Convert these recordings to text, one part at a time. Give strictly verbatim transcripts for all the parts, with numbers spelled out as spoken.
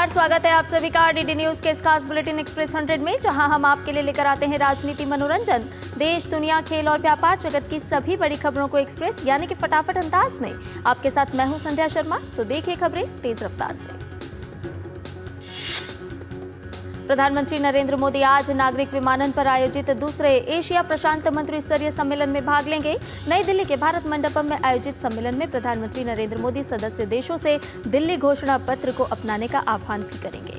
नमस्कार, स्वागत है आप सभी का डीडी न्यूज के इस खास बुलेटिन एक्सप्रेस हंड्रेड में, जहां हम आपके लिए लेकर आते हैं राजनीति, मनोरंजन, देश, दुनिया, खेल और व्यापार जगत की सभी बड़ी खबरों को एक्सप्रेस यानी कि फटाफट अंदाज में। आपके साथ मैं हूं संध्या शर्मा। तो देखिए खबरें तेज रफ्तार से। प्रधानमंत्री नरेंद्र मोदी आज नागरिक विमानन पर आयोजित दूसरे एशिया प्रशांत मंत्री स्तरीय सम्मेलन में भाग लेंगे। नई दिल्ली के भारत मंडपम में आयोजित सम्मेलन में प्रधानमंत्री नरेंद्र मोदी सदस्य देशों से दिल्ली घोषणा पत्र को अपनाने का आह्वान भी करेंगे।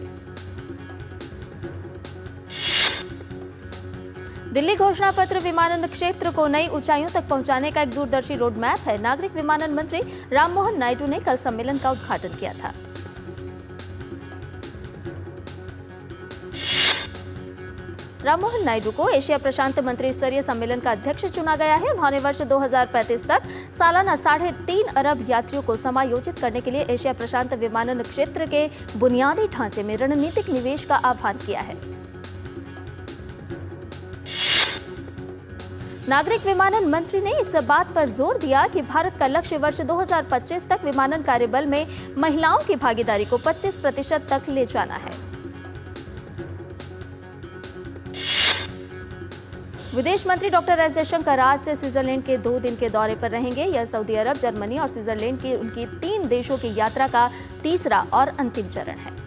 दिल्ली घोषणा पत्र विमानन क्षेत्र को नई ऊंचाइयों तक पहुंचाने का एक दूरदर्शी रोड मैप है। नागरिक विमानन मंत्री राममोहन नायडू ने कल सम्मेलन का उद्घाटन किया था। राममोहन नायडू को एशिया प्रशांत मंत्री स्तरीय सम्मेलन का अध्यक्ष चुना गया है। उन्होंने वर्ष दो हज़ार पैंतीस तक सालाना साढ़े तीन अरब यात्रियों को समायोजित करने के लिए एशिया प्रशांत विमानन क्षेत्र के बुनियादी ढांचे में रणनीतिक निवेश का आह्वान किया है। नागरिक विमानन मंत्री ने इस बात पर जोर दिया कि भारत का लक्ष्य वर्ष दो हज़ार पच्चीस तक विमानन कार्यबल में महिलाओं की भागीदारी को पच्चीस प्रतिशत तक ले जाना है। विदेश मंत्री डॉक्टर एस जयशंकर आज से स्विट्जरलैंड के दो दिन के दौरे पर रहेंगे। यह सऊदी अरब, जर्मनी और स्विट्जरलैंड की उनकी तीन देशों की यात्रा का तीसरा और अंतिम चरण है।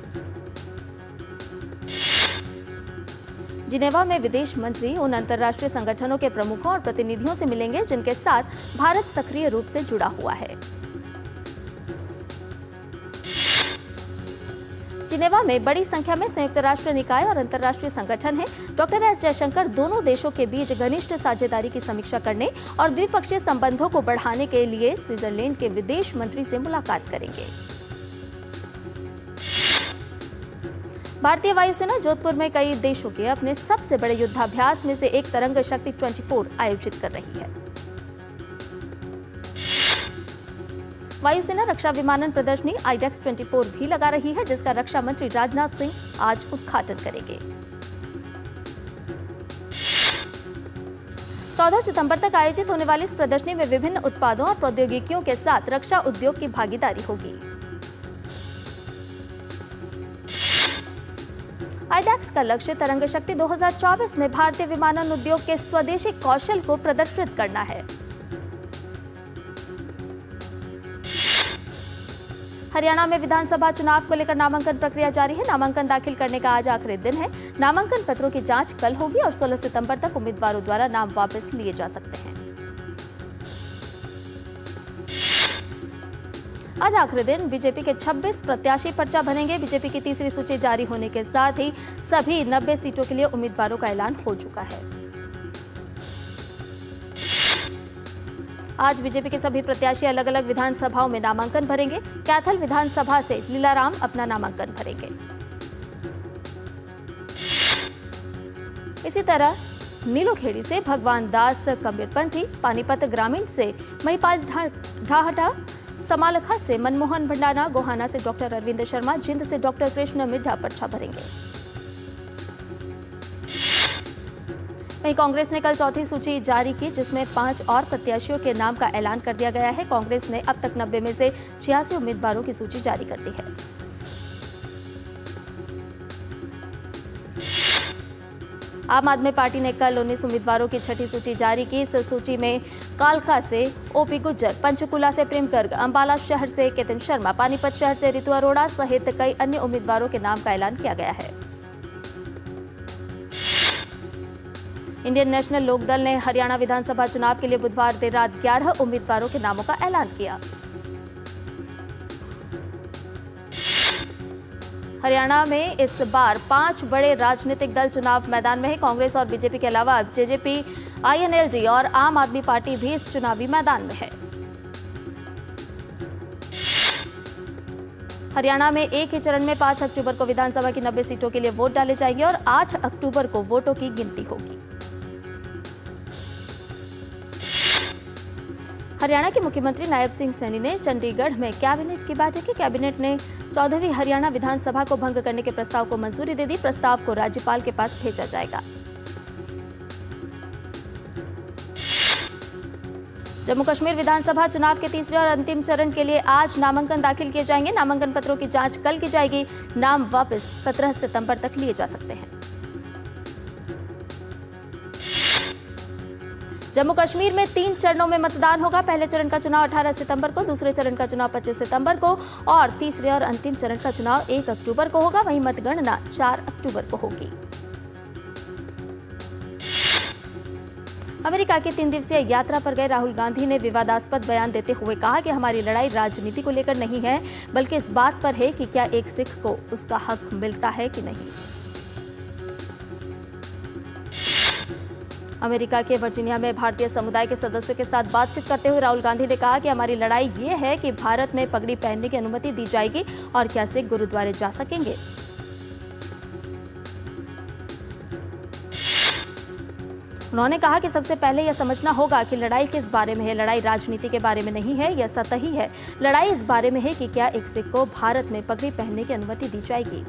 जिनेवा में विदेश मंत्री उन अंतर्राष्ट्रीय संगठनों के प्रमुखों और प्रतिनिधियों से मिलेंगे जिनके साथ भारत सक्रिय रूप से जुड़ा हुआ है। जिनेवा में बड़ी संख्या में संयुक्त राष्ट्र निकाय और अंतर्राष्ट्रीय संगठन हैं। डॉक्टर एस जयशंकर दोनों देशों के बीच घनिष्ठ साझेदारी की समीक्षा करने और द्विपक्षीय संबंधों को बढ़ाने के लिए स्विट्जरलैंड के विदेश मंत्री से मुलाकात करेंगे। भारतीय वायुसेना जोधपुर में कई देशों के अपने सबसे बड़े युद्धाभ्यास में से एक तरंग शक्ति चौबीस आयोजित कर रही है। वायुसेना रक्षा विमानन प्रदर्शनी आईडेक्स चौबीस भी लगा रही है, जिसका रक्षा मंत्री राजनाथ सिंह आज उद्घाटन करेंगे। चौदह सितंबर तक आयोजित होने वाली इस प्रदर्शनी में विभिन्न उत्पादों और प्रौद्योगिकियों के साथ रक्षा उद्योग की भागीदारी होगी। आईडेक्स का लक्ष्य तरंग शक्ति दो हज़ार चौबीस में भारतीय विमानन उद्योग के स्वदेशी कौशल को प्रदर्शित करना है। हरियाणा में विधानसभा चुनाव को लेकर नामांकन प्रक्रिया जारी है। नामांकन दाखिल करने का आज आखिरी दिन है। नामांकन पत्रों की जांच कल होगी और सोलह सितंबर तक उम्मीदवारों द्वारा नाम वापस लिए जा सकते हैं। आज आखिरी दिन बीजेपी के छब्बीस प्रत्याशी पर्चा भरेंगे। बीजेपी की तीसरी सूची जारी होने के साथ ही सभी नब्बे सीटों के लिए उम्मीदवारों का ऐलान हो चुका है। आज बीजेपी के सभी प्रत्याशी अलग अलग विधानसभाओं में नामांकन भरेंगे। कैथल विधानसभा से लीलाराम अपना नामांकन भरेंगे। इसी तरह नीलोखेड़ी से भगवान दास कबीरपंथी, पानीपत ग्रामीण से महिपाल ढाहटा, समालखा से मनमोहन भंडाना, गोहाना से डॉक्टर अरविंद शर्मा, जिंद से डॉक्टर कृष्ण मिड्ढा पर्चा भरेंगे। वहीं कांग्रेस ने कल चौथी सूची जारी की, जिसमें पांच और प्रत्याशियों के नाम का ऐलान कर दिया गया है। कांग्रेस ने अब तक नब्बे में से छियासी उम्मीदवारों की सूची जारी कर दी है। आम आदमी पार्टी ने कल उन्नीस उम्मीदवारों की छठी सूची जारी की। इस सूची में कालका से ओपी गुज्जर, पंचकुला से प्रेम गर्ग, अंबाला शहर से केतन शर्मा, पानीपत शहर से रितु अरोड़ा सहित कई अन्य उम्मीदवारों के नाम का ऐलान किया गया है। इंडियन नेशनल लोकदल ने हरियाणा विधानसभा चुनाव के लिए बुधवार देर रात ग्यारह उम्मीदवारों के नामों का ऐलान किया। हरियाणा में इस बार पांच बड़े राजनीतिक दल चुनाव मैदान में हैं। कांग्रेस और बीजेपी के अलावा जेजेपी, आईएनएलडी और आम आदमी पार्टी भी इस चुनावी मैदान में है। हरियाणा में एक ही चरण में पांच अक्टूबर को विधानसभा की नब्बे सीटों के लिए वोट डाले जाएंगे और आठ अक्टूबर को वोटों की गिनती होगी। हरियाणा के मुख्यमंत्री नायब सिंह सैनी ने चंडीगढ़ में कैबिनेट की बैठक की। कैबिनेट ने चौदहवीं हरियाणा विधानसभा को भंग करने के प्रस्ताव को मंजूरी दे दी। प्रस्ताव को राज्यपाल के पास भेजा जाएगा। जम्मू कश्मीर विधानसभा चुनाव के तीसरे और अंतिम चरण के लिए आज नामांकन दाखिल किए जाएंगे। नामांकन पत्रों की जांच कल की जाएगी। नाम वापस सत्रह सितंबर तक लिए जा सकते हैं। जम्मू कश्मीर में तीन चरणों में मतदान होगा। पहले चरण का चुनाव अठारह सितंबर को, दूसरे चरण का चुनाव पच्चीस सितंबर को और तीसरे और अंतिम चरण का चुनाव एक अक्टूबर को होगा। वहीं मतगणना चार अक्टूबर को होगी। अमेरिका की तीन दिवसीय यात्रा पर गए राहुल गांधी ने विवादास्पद बयान देते हुए कहा कि हमारी लड़ाई राजनीति को लेकर नहीं है, बल्कि इस बात पर है कि क्या एक सिख को उसका हक मिलता है कि नहीं। अमेरिका के वर्जीनिया में भारतीय समुदाय के सदस्यों के साथ बातचीत करते हुए राहुल गांधी ने कहा कि हमारी लड़ाई ये है कि भारत में पगड़ी पहनने की अनुमति दी जाएगी और क्या सिख गुरुद्वारे जा सकेंगे। उन्होंने कहा कि सबसे पहले यह समझना होगा कि लड़ाई किस बारे में है। लड़ाई राजनीति के बारे में नहीं है, यह सतही है। लड़ाई इस बारे में है कि क्या एक सिख को भारत में पगड़ी पहनने की अनुमति दी जाएगी।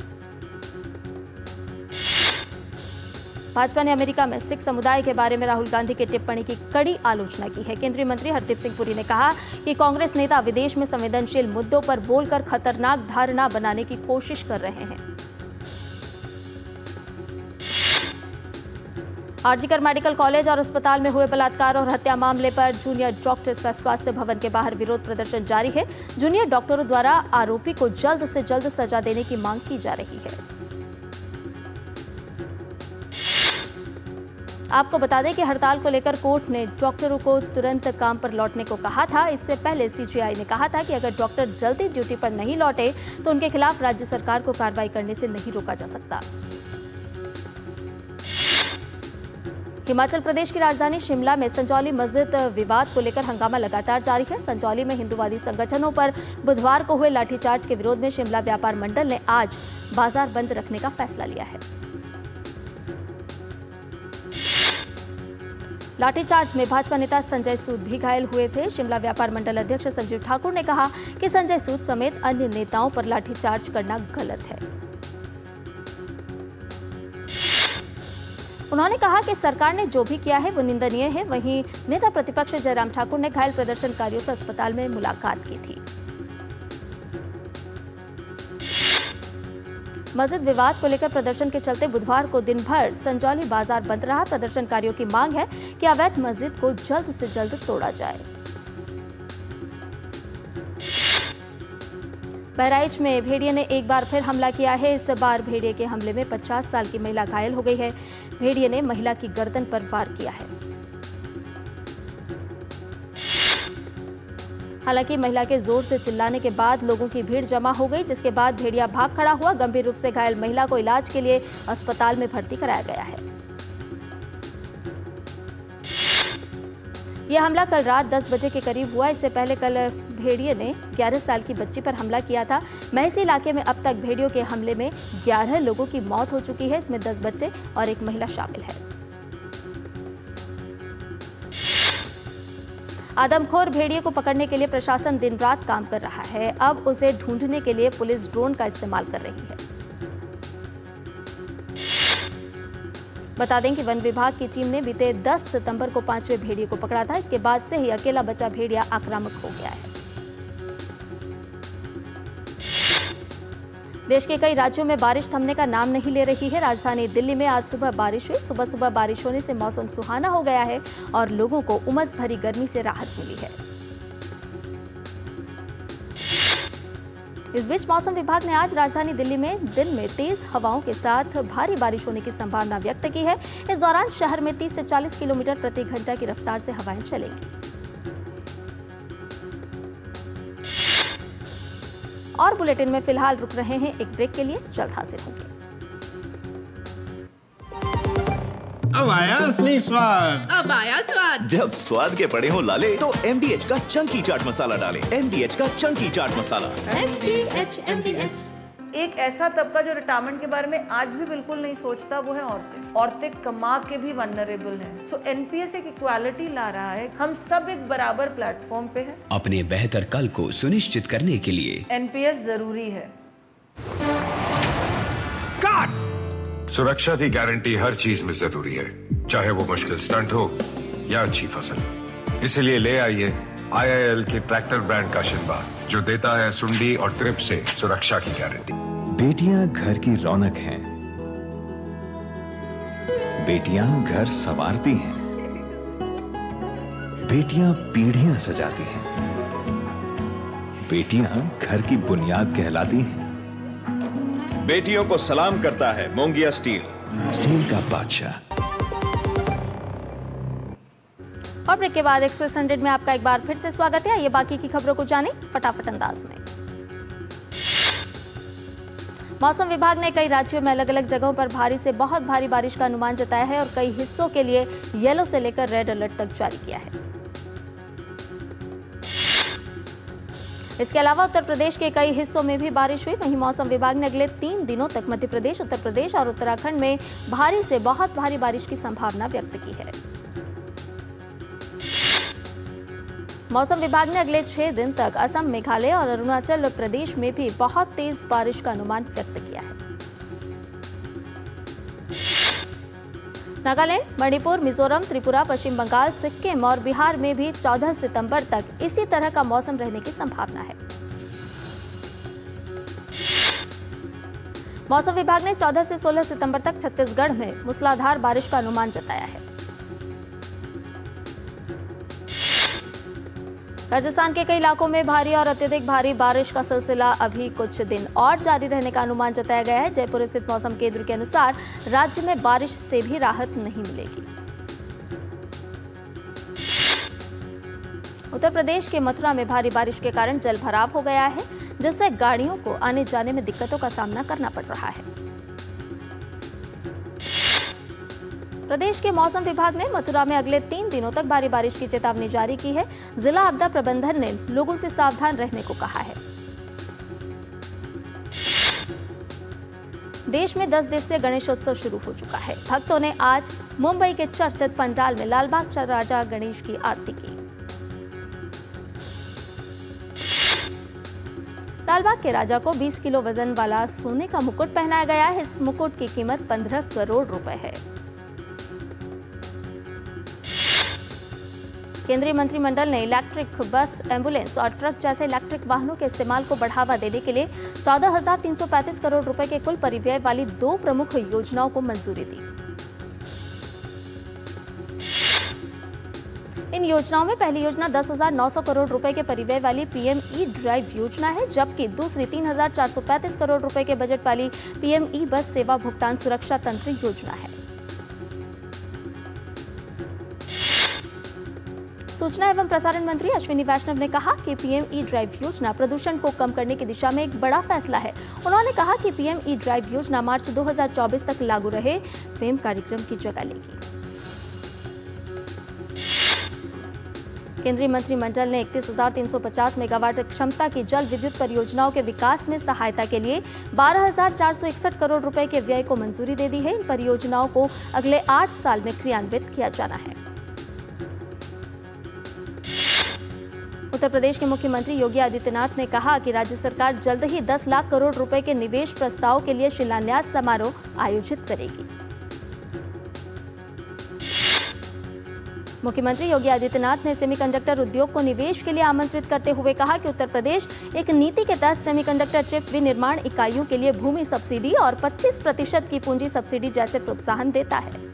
भाजपा ने अमेरिका में सिख समुदाय के बारे में राहुल गांधी की टिप्पणी की कड़ी आलोचना की है। केंद्रीय मंत्री हरदीप सिंह पुरी ने कहा कि कांग्रेस नेता विदेश में संवेदनशील मुद्दों पर बोलकर खतरनाक धारणा बनाने की कोशिश कर रहे हैं। आरजीकर मेडिकल कॉलेज और अस्पताल में हुए बलात्कार और हत्या मामले पर जूनियर डॉक्टर्स का स्वास्थ्य भवन के बाहर विरोध प्रदर्शन जारी है। जूनियर डॉक्टरों द्वारा आरोपी को जल्द से जल्द सजा देने की मांग की जा रही है। आपको बता दें कि हड़ताल को लेकर कोर्ट ने डॉक्टरों को तुरंत काम पर लौटने को कहा था। इससे पहले सीजीआई ने कहा था कि अगर डॉक्टर जल्दी ड्यूटी पर नहीं लौटे तो उनके खिलाफ राज्य सरकार को कार्रवाई करने से नहीं रोका जा सकता। हिमाचल प्रदेश की राजधानी शिमला में संजौली मस्जिद विवाद को लेकर हंगामा लगातार जारी है। संजौली में हिंदूवादी संगठनों पर बुधवार को हुए लाठीचार्ज के विरोध में शिमला व्यापार मंडल ने आज बाजार बंद रखने का फैसला लिया है। लाठीचार्ज में भाजपा नेता संजय सूद भी घायल हुए थे। शिमला व्यापार मंडल अध्यक्ष संजीव ठाकुर ने कहा कि संजय सूद समेत अन्य नेताओं पर लाठीचार्ज करना गलत है। उन्होंने कहा कि सरकार ने जो भी किया है वो निंदनीय है। वहीं नेता प्रतिपक्ष जयराम ठाकुर ने घायल प्रदर्शनकारियों से अस्पताल में मुलाकात की थी। मस्जिद विवाद को लेकर प्रदर्शन के चलते बुधवार को दिन भर संजौली बाजार बंद रहा। प्रदर्शनकारियों की मांग है कि अवैध मस्जिद को जल्द से जल्द तोड़ा जाए। बहराइच में भेड़िए ने एक बार फिर हमला किया है। इस बार भेड़िए के हमले में पचास साल की महिला घायल हो गई है। भेड़िए ने महिला की गर्दन पर वार किया है। हालांकि महिला के जोर से चिल्लाने के बाद लोगों की भीड़ जमा हो गई, जिसके बाद भेड़िया भाग खड़ा हुआ। गंभीर रूप से घायल महिला को इलाज के लिए अस्पताल में भर्ती कराया गया है। यह हमला कल रात दस बजे के करीब हुआ। इससे पहले कल भेड़िए ने ग्यारह साल की बच्ची पर हमला किया था। महसी इलाके में अब तक भेड़ियों के हमले में ग्यारह लोगों की मौत हो चुकी है। इसमें दस बच्चे और एक महिला शामिल है। आदमखोर भेड़िए को पकड़ने के लिए प्रशासन दिन रात काम कर रहा है। अब उसे ढूंढने के लिए पुलिस ड्रोन का इस्तेमाल कर रही है। बता दें कि वन विभाग की टीम ने बीते दस सितंबर को पांचवें भेड़िए को पकड़ा था। इसके बाद से ही अकेला बचा भेड़िया आक्रामक हो गया है। देश के कई राज्यों में बारिश थमने का नाम नहीं ले रही है। राजधानी दिल्ली में आज सुबह बारिश हुई। सुबह सुबह बारिश होने से मौसम सुहाना हो गया है और लोगों को उमस भरी गर्मी से राहत मिली है। इस बीच मौसम विभाग ने आज राजधानी दिल्ली में दिन में तेज हवाओं के साथ भारी बारिश होने की संभावना व्यक्त की है। इस दौरान शहर में तीस से चालीस किलोमीटर प्रति घंटा की रफ्तार से हवाएं चलेंगी। और बुलेटिन में फिलहाल रुक रहे हैं एक ब्रेक के लिए, जल्द हाजिर होंगे। अब आया असली स्वाद। अब आया स्वाद। जब स्वाद के पड़े हो लाले तो एम डी एच का चंकी चाट मसाला डालें। एम डी एच का chunky chaat masala. M D H M D H एक ऐसा तबका जो रिटायरमेंट के बारे में आज भी बिल्कुल नहीं सोचता, वो है औरतें। औरतें कमा के भी वनरेबल हैं। सो एनपीएस एक इक्वालिटी ला रहा है। हम सब एक बराबर प्लेटफॉर्म पे हैं। अपने बेहतर कल को सुनिश्चित करने के लिए एनपीएस जरूरी है। काट! सुरक्षा की गारंटी हर चीज में जरूरी है, चाहे वो मुश्किल स्टंट हो या अच्छी फसल। इसलिए ले आइए आई आई एल के ट्रैक्टर ब्रांड का शिनबा, जो देता है सुंडी और ट्रिप से सुरक्षा की गारंटी। बेटियां घर की रौनक हैं। बेटियां घर संवारती हैं। बेटियां पीढ़ियां सजाती हैं। बेटियां घर की बुनियाद कहलाती हैं। बेटियों को सलाम करता है मोंगिया स्टील, स्टील का बादशाह। और ब्रेक के बाद एक्सप्रेस हंड्रेड में आपका एक बार फिर से स्वागत है। ये बाकी की खबरों को जानें फटाफट अंदाज में। मौसम विभाग ने कई राज्यों में अलग अलग जगहों पर भारी से बहुत भारी बारिश का अनुमान जताया है और कई हिस्सों के लिए येलो से लेकर रेड अलर्ट तक जारी किया है। इसके अलावा उत्तर प्रदेश के कई हिस्सों में भी बारिश हुई। वहीं मौसम विभाग ने अगले तीन दिनों तक मध्य प्रदेश, उत्तर प्रदेश और उत्तराखंड में भारी से बहुत भारी बारिश की संभावना व्यक्त की है। मौसम विभाग ने अगले छह दिन तक असम, मेघालय और अरुणाचल प्रदेश में भी बहुत तेज बारिश का अनुमान व्यक्त किया है। नागालैंड, मणिपुर, मिजोरम, त्रिपुरा, पश्चिम बंगाल, सिक्किम और बिहार में भी चौदह सितंबर तक इसी तरह का मौसम रहने की संभावना है। मौसम विभाग ने चौदह से सोलह सितंबर तक छत्तीसगढ़ में मूसलाधार बारिश का अनुमान जताया है। राजस्थान के कई इलाकों में भारी और अत्यधिक भारी बारिश का सिलसिला अभी कुछ दिन और जारी रहने का अनुमान जताया गया है। जयपुर स्थित मौसम केंद्र के अनुसार राज्य में बारिश से भी राहत नहीं मिलेगी। उत्तर प्रदेश के मथुरा में भारी बारिश के कारण जल भराव हो गया है, जिससे गाड़ियों को आने जाने में दिक्कतों का सामना करना पड़ रहा है। प्रदेश के मौसम विभाग ने मथुरा में अगले तीन दिनों तक भारी बारिश की चेतावनी जारी की है। जिला आपदा प्रबंधन ने लोगों से सावधान रहने को कहा है। देश में दस दिवसीय गणेशोत्सव शुरू हो चुका है। भक्तों ने आज मुंबई के चर्चित पंडाल में लालबाग राजा गणेश की आरती की। लालबाग के राजा को बीस किलो वजन वाला सोने का मुकुट पहनाया गया है। इस मुकुट की कीमत पंद्रह करोड़ रुपए है। केंद्रीय मंत्रिमंडल ने इलेक्ट्रिक बस, एम्बुलेंस और ट्रक जैसे इलेक्ट्रिक वाहनों के इस्तेमाल को बढ़ावा देने के लिए चौदह हजार तीन सौ पैंतीस करोड़ रुपए के कुल परिव्यय वाली दो प्रमुख योजनाओं को मंजूरी दी। इन योजनाओं में पहली योजना दस हजार नौ सौ करोड़ रुपए के परिव्यय वाली पीएम ई ड्राइव योजना है, जबकि दूसरी तीन हजार चार सौ पैंतीस करोड़ रुपए के बजट वाली पीएम ई बस सेवा भुगतान सुरक्षा तंत्र योजना है। सूचना एवं प्रसारण मंत्री अश्विनी वैष्णव ने कहा कि पीएम ई ड्राइव योजना प्रदूषण को कम करने की दिशा में एक बड़ा फैसला है। उन्होंने कहा कि पीएम ई ड्राइव योजना मार्च दो हज़ार चौबीस तक लागू रहे फेम कार्यक्रम की जगह लेगी। केंद्रीय मंत्रिमंडल ने इकतीस हजार तीन सौ पचास मेगावाट क्षमता की जल विद्युत परियोजनाओं के विकास में सहायता के लिए बारह हजार चार सौ इकसठ करोड़ रुपए के व्यय को मंजूरी दे दी है। इन परियोजनाओं को अगले आठ साल में क्रियान्वित किया जाना है। उत्तर प्रदेश के मुख्यमंत्री योगी आदित्यनाथ ने कहा कि राज्य सरकार जल्द ही दस लाख करोड़ रुपए के निवेश प्रस्ताव के लिए शिलान्यास समारोह आयोजित करेगी। मुख्यमंत्री योगी आदित्यनाथ ने सेमीकंडक्टर उद्योग को निवेश के लिए आमंत्रित करते हुए कहा कि उत्तर प्रदेश एक नीति के तहत सेमीकंडक्टर चिप विनिर्माण इकाइयों के लिए भूमि सब्सिडी और पच्चीस प्रतिशत की पूंजी सब्सिडी जैसे प्रोत्साहन देता है।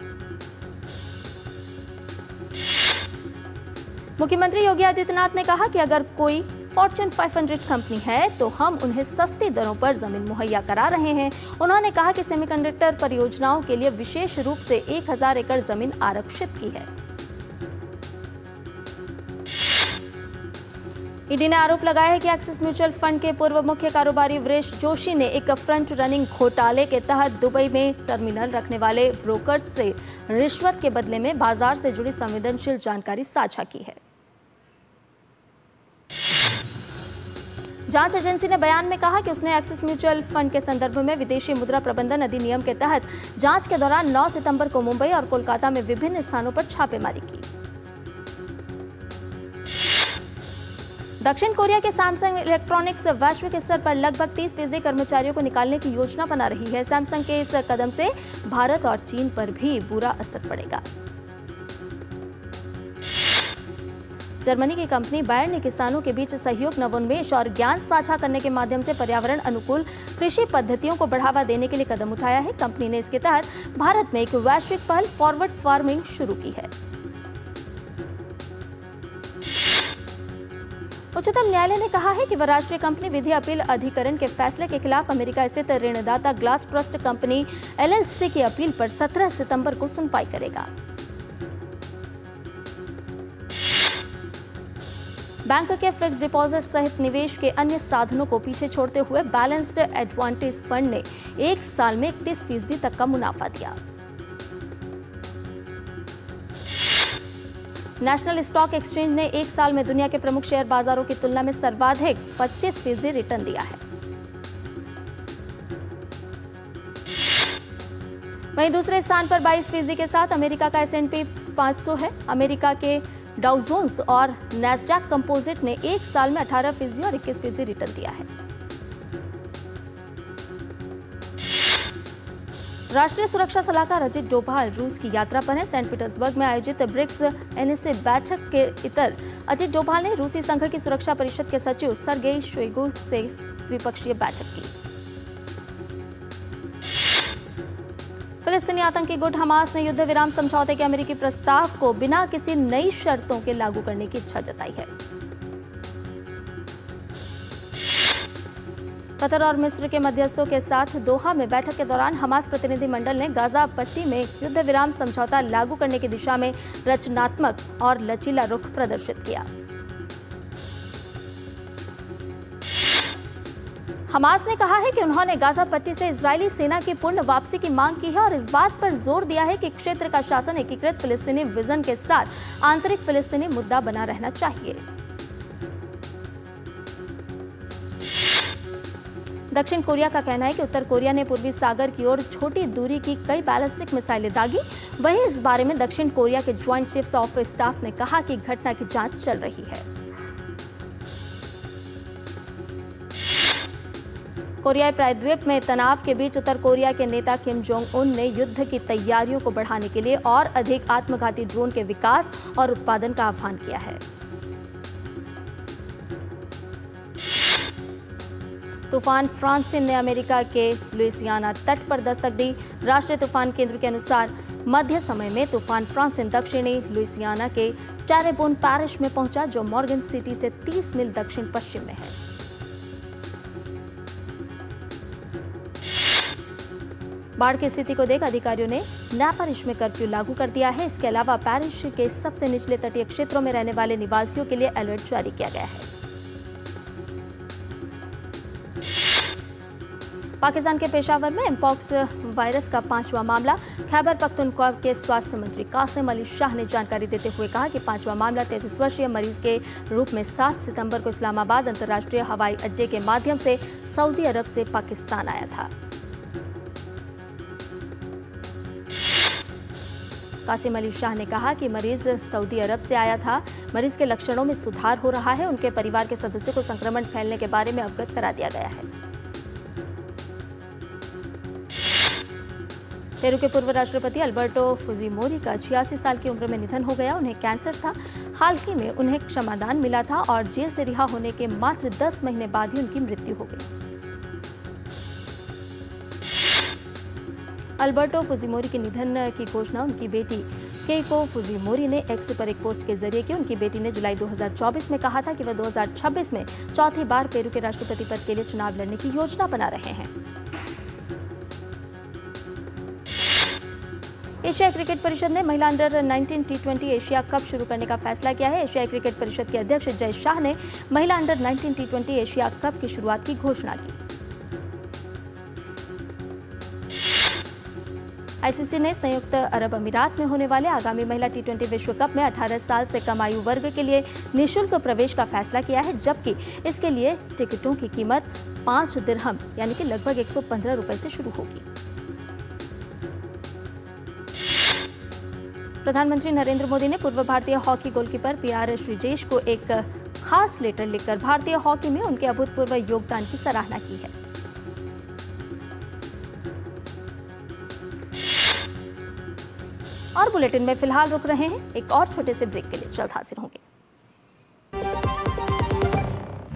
मुख्यमंत्री योगी आदित्यनाथ ने कहा कि अगर कोई फॉर्च्यून पाँच सौ कंपनी है तो हम उन्हें सस्ती दरों पर जमीन मुहैया करा रहे हैं। उन्होंने कहा कि सेमीकंडक्टर परियोजनाओं के लिए विशेष रूप से एक हजार एकड़ जमीन आरक्षित की है। ईडी ने आरोप लगाया है कि एक्सिस म्यूचुअल फंड के पूर्व मुख्य कारोबारी वृष जोशी ने एक फ्रंट रनिंग घोटाले के तहत दुबई में टर्मिनल रखने वाले ब्रोकर्स से रिश्वत के बदले में बाजार से जुड़ी संवेदनशील जानकारी साझा की है। जांच एजेंसी ने बयान में कहा कि उसने एक्सिस म्यूचुअल फंड के संदर्भ में विदेशी मुद्रा प्रबंधन अधिनियम के तहत जांच के दौरान नौ सितंबर को मुंबई और कोलकाता में विभिन्न स्थानों पर छापेमारी की। दक्षिण कोरिया के सैमसंग इलेक्ट्रॉनिक्स वैश्विक स्तर पर लगभग तीस फीसदी कर्मचारियों को निकालने की योजना बना रही है। सैमसंग के इस कदम से भारत और चीन पर भी बुरा असर पड़ेगा। जर्मनी की कंपनी बायर ने किसानों के बीच सहयोग, नवोन्मेष और ज्ञान साझा करने के माध्यम से पर्यावरण अनुकूल कृषि पद्धतियों को बढ़ावा देने के लिए कदम उठाया है। कंपनी ने इसके तहत भारत में एक वैश्विक पहल फॉरवर्ड फार्मिंग शुरू की है। उच्चतम न्यायालय ने कहा है कि वह राष्ट्रीय कंपनी विधि अपील अधिकरण के फैसले के खिलाफ अमेरिका स्थित ऋणदाता ग्लास ट्रस्ट कंपनी एलएलसी की अपील पर सत्रह सितंबर को सुनवाई करेगा। बैंक के फिक्स डिपॉजिट सहित निवेश के अन्य साधनों को पीछे छोड़ते हुए बैलेंस्ड एडवांटेज फंड ने एक साल में इकतीस फीसदी तक का मुनाफा दिया। नेशनल स्टॉक एक्सचेंज ने एक साल में दुनिया के प्रमुख शेयर बाजारों की तुलना में सर्वाधिक पच्चीस फीसदी रिटर्न दिया है। वहीं दूसरे स्थान पर बाईस फीसदी के साथ अमेरिका का एस एंड पी पाँच सौ है। अमेरिका के डाउ जोन्स और नैस्डैक कंपोजिट ने एक साल में अठारह फीसदी और इक्कीस फीसदी रिटर्न दिया है। राष्ट्रीय सुरक्षा सलाहकार अजित डोभाल रूस की यात्रा पर हैं। सेंट पीटर्सबर्ग में आयोजित ब्रिक्स एनएसए बैठक के इतर अजित डोभाल ने रूसी संघ की सुरक्षा परिषद के सचिव सर्गेई शोइगु से द्विपक्षीय बैठक की। फिलिस्तीनी आतंकी गुट हमास ने युद्ध विराम समझौते के अमेरिकी प्रस्ताव को बिना किसी नई शर्तों के लागू करने की इच्छा जताई है। कतर और मिस्र के मध्यस्थों के साथ दोहा में बैठक के दौरान हमास प्रतिनिधिमंडल ने गाजा पट्टी में युद्ध विराम समझौता लागू करने की दिशा में रचनात्मक और लचीला रुख प्रदर्शित किया। हमास ने कहा है कि उन्होंने गाजा पट्टी से इजरायली सेना की पूर्ण वापसी की मांग की है और इस बात पर जोर दिया है कि क्षेत्र का शासन एकीकृत फिलिस्तीनी विजन के साथ आंतरिक फिलिस्तीनी मुद्दा बना रहना चाहिए। दक्षिण कोरिया का कहना है कि उत्तर कोरिया ने पूर्वी सागर की ओर छोटी दूरी की कई बैलिस्टिक मिसाइलें दागी। वहीं इस बारे में दक्षिण कोरिया के ज्वाइंट चीफ्स ऑफ स्टाफ ने कहा कि घटना की जांच चल रही है। कोरियाई प्रायद्वीप में तनाव के बीच उत्तर कोरिया के नेता किम जोंग उन ने युद्ध की तैयारियों को बढ़ाने के लिए और अधिक आत्मघाती ड्रोन के विकास और उत्पादन का आह्वान किया है। तूफान फ्रांसिन ने अमेरिका के लुइसियाना तट पर दस्तक दी। राष्ट्रीय तूफान केंद्र के अनुसार मध्य समय में तूफान फ्रांसिन दक्षिणी लुइसियाना के टैरेबोन पैरिश में पहुंचा, जो मॉर्गन सिटी से तीस मील दक्षिण पश्चिम में है। बाढ़ की स्थिति को देख अधिकारियों ने नैपरिश में कर्फ्यू लागू कर दिया है। इसके अलावा पैरिश के सबसे निचले तटीय क्षेत्रों में रहने वाले निवासियों के लिए अलर्ट जारी किया गया है। पाकिस्तान के पेशावर में एमपॉक्स वायरस का पांचवा मामला। खैबर पख्तूनख्वा के स्वास्थ्य मंत्री कासिम अली शाह ने जानकारी देते हुए कहा कि पांचवा मामला तैंतीस वर्षीय मरीज के रूप में सात सितंबर को इस्लामाबाद अंतर्राष्ट्रीय हवाई अड्डे के माध्यम से सऊदी अरब से पाकिस्तान आया था। कासिम अली शाह ने कहा कि मरीज सऊदी अरब से आया था। मरीज के लक्षणों में सुधार हो रहा है। उनके परिवार के सदस्यों को संक्रमण फैलने के बारे में अवगत करा दिया गया है। पेरू के पूर्व राष्ट्रपति अल्बर्टो फुजीमोरी का छियासी साल की उम्र में निधन हो गया। उन्हें कैंसर था। हाल ही में उन्हें क्षमादान मिला था और जेल से रिहा होने के मात्र दस महीने बाद ही उनकी मृत्यु हो गई। अल्बर्टो फुजीमोरी के निधन की घोषणा उनकी बेटी केइको फुजीमोरी ने एक्स पर एक पोस्ट के जरिए की। उनकी बेटी ने जुलाई दो हज़ार चौबीस में कहा था कि वह दो हज़ार छब्बीस में चौथी बार पेरू के राष्ट्रपति पद के लिए चुनाव लड़ने की योजना बना रहे हैं। एशियाई क्रिकेट परिषद ने महिला अंडर उन्नीस टी ट्वेंटी एशिया कप शुरू करने का फैसला किया है। एशियाई क्रिकेट परिषद के अध्यक्ष जय शाह ने महिला अंडर उन्नीस टी ट्वेंटी एशिया कप की शुरुआत की घोषणा की। आईसीसी ने संयुक्त अरब अमीरात में होने वाले आगामी महिला टी ट्वेंटी विश्व कप में अठारह साल से कम आयु वर्ग के लिए निःशुल्क प्रवेश का फैसला किया है, जबकि इसके लिए टिकटों की कीमत पांच दिरहम यानी कि लगभग एक सौ पंद्रह रुपए से शुरू होगी। प्रधानमंत्री नरेंद्र मोदी ने पूर्व भारतीय हॉकी गोलकीपर पीआर श्रीजेश को एक खास लेटर लिखकर भारतीय हॉकी में उनके अभूतपूर्व योगदान की सराहना की है। और बुलेटिन में फिलहाल रुक रहे हैं, एक और छोटे से ब्रेक के लिए जल्द हाजिर होंगे।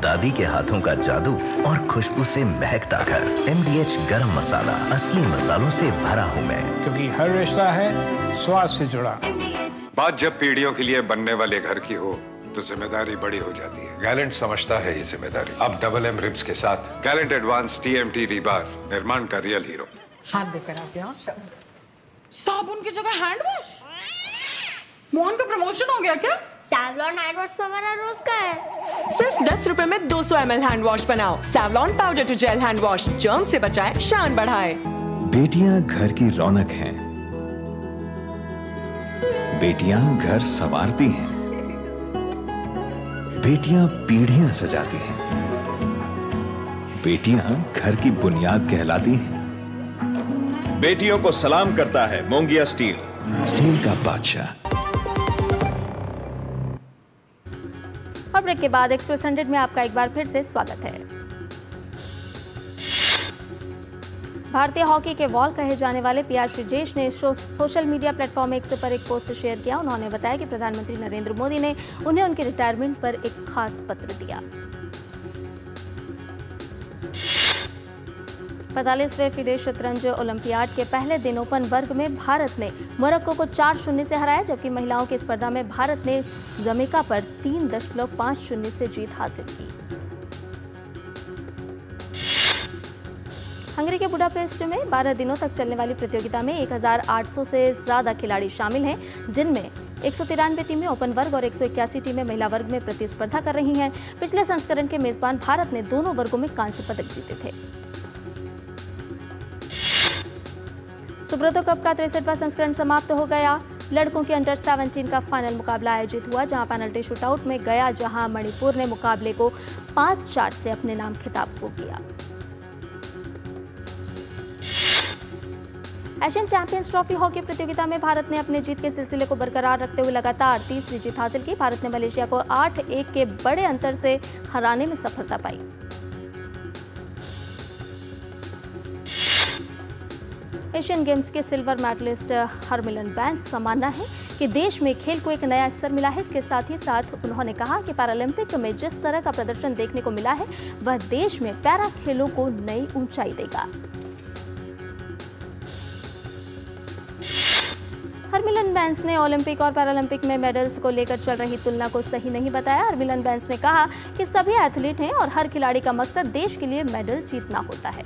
दादी के हाथों का जादू और खुशबू से महकता घर। एम डी एच गरम मसाला, असली मसालों से भरा हूँ मैं, क्योंकि हर रिश्ता है स्वाद से जुड़ा। बात जब पीढ़ियों के लिए बनने वाले घर की हो तो जिम्मेदारी बड़ी हो जाती है। गैलेंट समझता है ये जिम्मेदारी। अब डबल एम रिब्स के साथ Gallant advance T M T rebar, निर्माण का रियल हीरो। हाथ धोकर आते हैं। साबुन की जगह हैंड वॉश। मोहन का प्रमोशन हो गया क्या? सैवलॉन हैंड वॉश तो हमारा रोज का है। सिर्फ दस रुपए में दो सौ एम एल हैंड वॉश बनाओ। Savlon powder to gel hand wash, germ से बचाए, शान बढ़ाए। बेटियां घर की रौनक हैं। बेटियां घर संवारती हैं। बेटियां पीढ़ियां सजाती हैं। बेटियां घर की बुनियाद कहलाती हैं। बेटियों को सलाम करता है मोंगिया स्टील, स्टील का बादशाह। और ब्रेक के बाद एक्सप्रेस हंड्रेड में आपका एक बार फिर से स्वागत है। भारतीय हॉकी के वॉल कहे जाने वाले पी आर श्रीजेश ने so, social media platform X पर एक पोस्ट शेयर किया। उन्होंने बताया कि प्रधानमंत्री नरेंद्र मोदी ने उन्हें उनके रिटायरमेंट पर एक खास पत्र दिया। पैंतालीसवें फिडे शतरंज ओलंपियाड के पहले दिन ओपन वर्ग में भारत ने मोरक्को को चार शून्य से हराया, जबकि महिलाओं की स्पर्धा में भारत ने जमैका पर तीन दशमलव पाँच शून्य से जीत हासिल की। हंगरी के बुडापेस्ट में बारह दिनों तक चलने वाली प्रतियोगिता में एक हज़ार आठ सौ से ज्यादा खिलाड़ी शामिल हैं, जिनमें एक सौ तिरानवे टीमें ओपन वर्ग और एक सौ इक्यासी टीमें महिला वर्ग में प्रतिस्पर्धा कर रही हैं। पिछले संस्करण के मेजबान भारत ने दोनों वर्गों में कांस्य पदक जीते थे। सुब्रतो कप का तिरसठवां संस्करण समाप्त हो गया। लड़कों के अंडर सत्रह का फाइनल मुकाबला आयोजित हुआ, जहां पेनल्टी शूटआउट में गया जहां मणिपुर ने मुकाबले को पाँच चार से अपने नाम खिताब को किया। एशियन चैंपियंस ट्रॉफी हॉकी प्रतियोगिता में भारत ने अपने जीत के सिलसिले को बरकरार रखते हुए लगातार तीसरी जीत हासिल की। भारत ने मलेशिया को आठ एक के बड़े अंतर से हराने में सफलता पाई। एशियन गेम्स के सिल्वर मेडलिस्ट हरमिलन बैंस का मानना है कि देश में खेल को एक नया स्तर मिला है। इसके साथ ही साथ उन्होंने कहा कि पैरालंपिक में जिस तरह का प्रदर्शन देखने को मिला है वह देश में पैरा खेलों को नई ऊंचाई देगा। हरमिलन बैंस ने ओलंपिक और पैरालंपिक में मेडल्स को लेकर चल रही तुलना को सही नहीं बताया। हरमिलन बैंस ने कहा कि सभी एथलीट हैं और हर खिलाड़ी का मकसद देश के लिए मेडल जीतना होता है।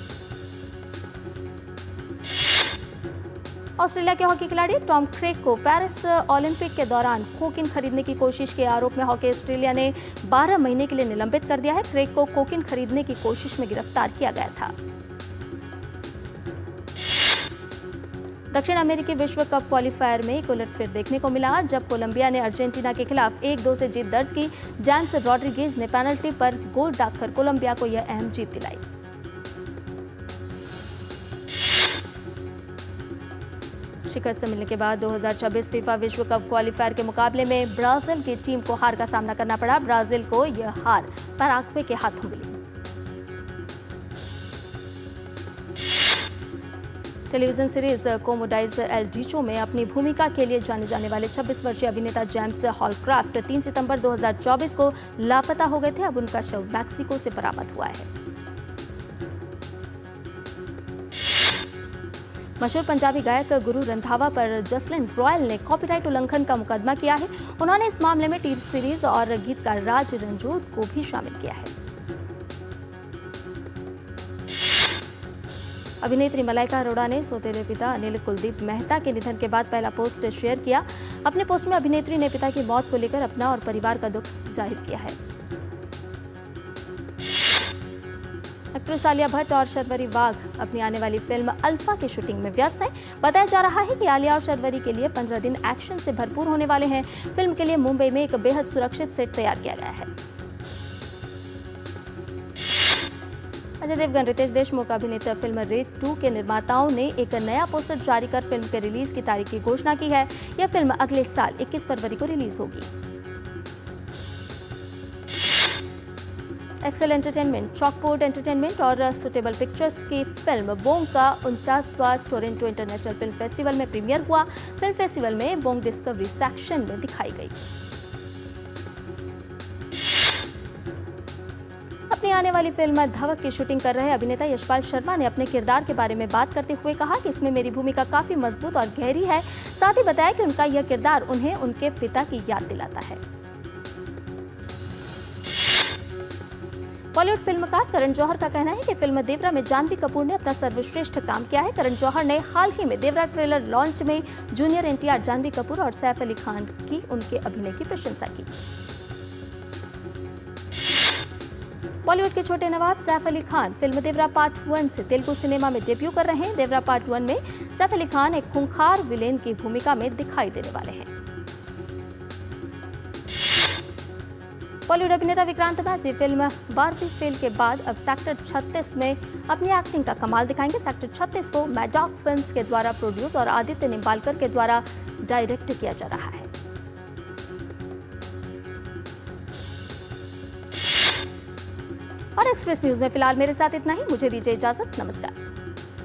ऑस्ट्रेलिया के हॉकी खिलाड़ी टॉम क्रेग को पेरिस ओलंपिक के दौरान कोकीन खरीदने की कोशिश के आरोप में हॉकी ऑस्ट्रेलिया ने बारह महीने के लिए निलंबित कर दिया है। क्रेग को कोकीन खरीदने की कोशिश में गिरफ्तार किया गया था। दक्षिण अमेरिकी विश्व कप क्वालीफायर में एक उलटफेर देखने को मिला, जब कोलंबिया ने अर्जेंटीना के खिलाफ एक दो से जीत दर्ज की। जेम्स रॉड्रिगेज ने पेनल्टी पर गोल दागकर कोलंबिया को यह अहम जीत दिलाई। शिकस्त मिलने के बाद दो हज़ार छब्बीस फीफा विश्व कप क्वालीफायर के मुकाबले में ब्राजील की टीम को हार का सामना करना पड़ा। ब्राजील को यह हार पैराग्वे के हाथों मिली। टेलीविजन सीरीज कोमोडाइज एल डिचो में अपनी भूमिका के लिए जाने जाने वाले छब्बीस वर्षीय अभिनेता जेम्स हॉलक्राफ्ट तीन सितंबर दो हज़ार चौबीस को लापता हो गए थे। अब उनका शव मैक्सिको से बरामद हुआ है। मशहूर पंजाबी गायक गुरु रंधावा पर जसलिन रॉयल ने कॉपीराइट उल्लंघन का मुकदमा किया है। उन्होंने इस मामले में टीवी सीरीज और गीतकार राज रंजोत को भी शामिल किया है। अभिनेत्री मलाइका अरोड़ा ने सौतेले पिता अनिल कुलदीप मेहता के निधन के बाद पहला पोस्ट शेयर किया। अपने पोस्ट में अभिनेत्री ने पिता की मौत को लेकर अपना और परिवार का दुख जाहिर किया है। एक्ट्रेस आलिया भट्ट और शर्वरी वाघ अपनी आने वाली फिल्म अल्फा की शूटिंग में व्यस्त हैं। बताया जा रहा है कि आलिया और शर्वरी के लिए पंद्रह दिन एक्शन से भरपूर होने वाले हैं। फिल्म के लिए मुंबई में एक बेहद सुरक्षित सेट तैयार किया गया है। अजय देवगन रितेश देशमुख अभिनीत फिल्म रेड टू के निर्माताओं ने एक नया पोस्टर जारी कर फिल्म के रिलीज की तारीख की घोषणा की है। यह फिल्म अगले साल इक्कीस फरवरी को रिलीज होगी। एक्सेल एंटरटेनमेंट, चॉकबोर्ड एंटरटेनमेंट और सुटेबल पिक्चर्स की फिल्म बोंग का उनचासवां टोरंटो इंटरनेशनल फिल्म फेस्टिवल में प्रीमियर हुआ। फिल्म फेस्टिवल में बोंग डिस्कवरी सेक्शन में दिखाई गई। आने वाली फिल्म धवक की शूटिंग कर रहे अभिनेता यशपाल शर्मा ने अपने किरदार के बारे में बात करते हुए कहा कि इसमें मेरी भूमिका काफी मजबूत और गहरी है। साथ ही बताया कि उनका यह किरदार उन्हें उनके पिता की याद दिलाता है। बॉलीवुड फिल्मकार करण जौहर का कहना है कि फिल्म देवरा में जानवी कपूर ने अपना सर्वश्रेष्ठ काम किया है। करण जौहर ने हाल ही में देवरा ट्रेलर लॉन्च में जूनियर एनटीआर, जानवी कपूर और सैफ अली खान की उनके अभिनय की प्रशंसा की। बॉलीवुड के छोटे नवाब Saif Ali Khan film Devara part one से तेलुगु सिनेमा में डेब्यू कर रहे हैं। देवरा पार्ट वन में सैफ अली खान एक खूंखार विलेन की भूमिका में दिखाई देने वाले हैं। बॉलीवुड अभिनेता विक्रांत मैसी फिल्म बार्बी फेल के बाद अब सेक्टर छत्तीस में अपनी एक्टिंग का कमाल दिखाएंगे। सेक्टर छत्तीस को मैडॉक फिल्म्स के द्वारा प्रोड्यूस और आदित्य निम्बालकर के द्वारा डायरेक्ट किया जा रहा है। और एक्सप्रेस न्यूज में फिलहाल मेरे साथ इतना ही। मुझे दीजिए इजाजत। नमस्कार।